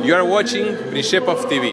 You are watching Princhepov TV.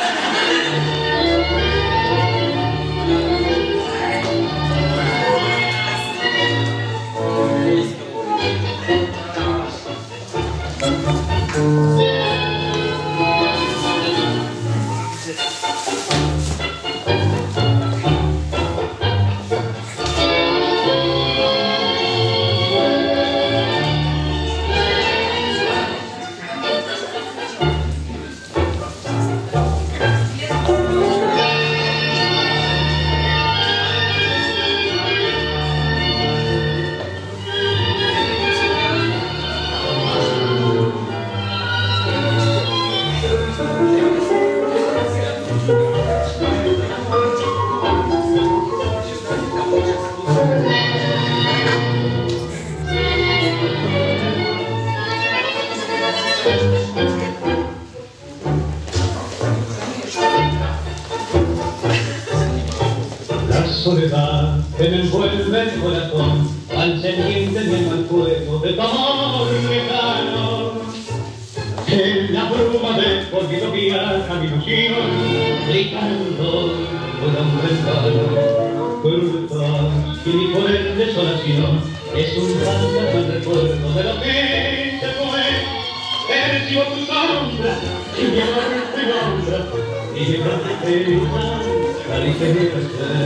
La soledad que me envuelve el corazón, al sentir de mi mal fuego de tu amor lejano. En la bruma del olvido viaja mi ilusión, gritando por amor en vano. Culpas y mi poder desolación es un fantasma en recuerdo de lo que se fue. Percibo tu sombra y mi amor te nombra y mi tristeza la ligera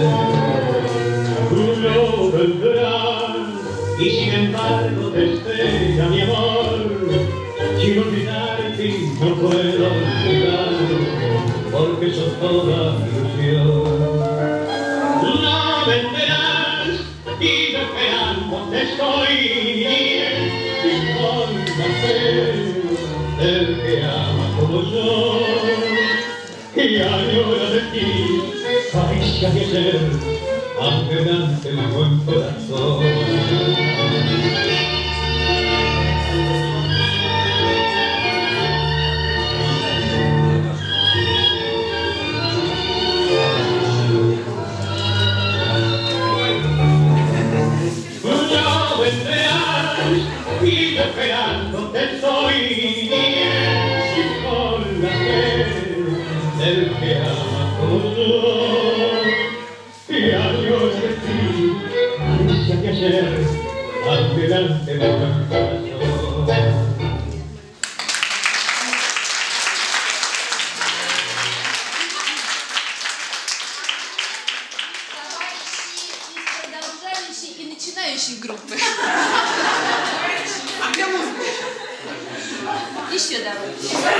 tú no vendrás y sin embargo te espera mi amor. Quiero olvidarte y no puedo olvidarlo porque sos toda mi ilusión. No vendrás y yo esperando te estoy sin conocer el que ama como yo y añora de ti caricia de ser ante el buen corazón. No vendrás y yo esperando te estoy sin conocer el que ama como yo y añora de ti caricia de ayer ante el buen corazón. И начинающие группы. А где музыка? Еще давай.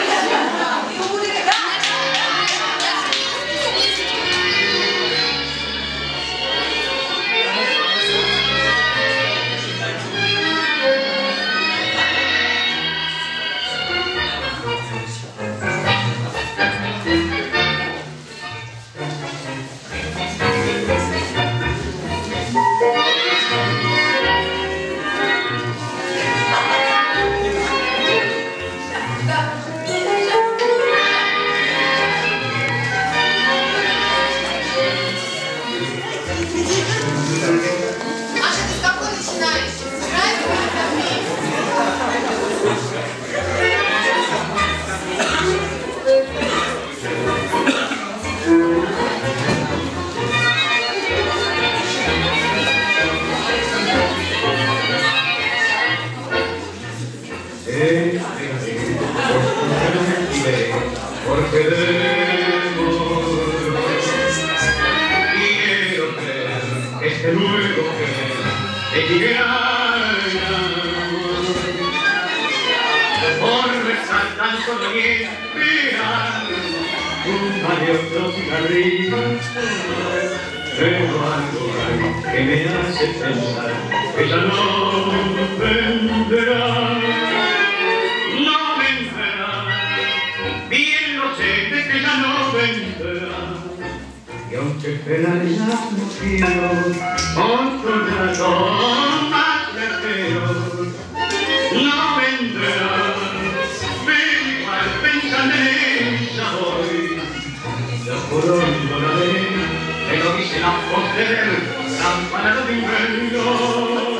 Porque debo quiero creer este nuevo que te quiera por resaltar solo y mirar un valioso cigarrillo, pero algo hay que me hace pensar que ya no vendrá. Y aunque esperar ya no quiero, otro corazón más certero no vendrá. Ven igual pensando en ella hoy, ya por hoy no la veré, pero dice la voz del campanario de invierno.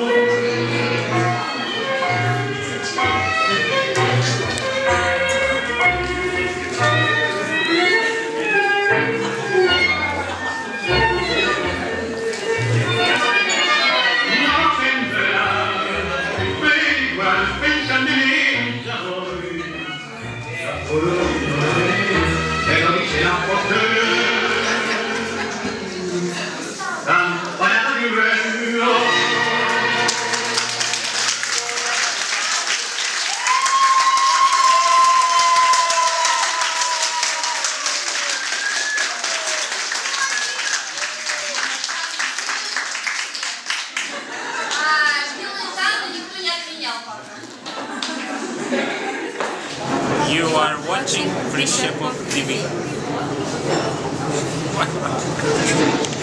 Pero dice la campana di un reloj. You are watching Free Shep of TV.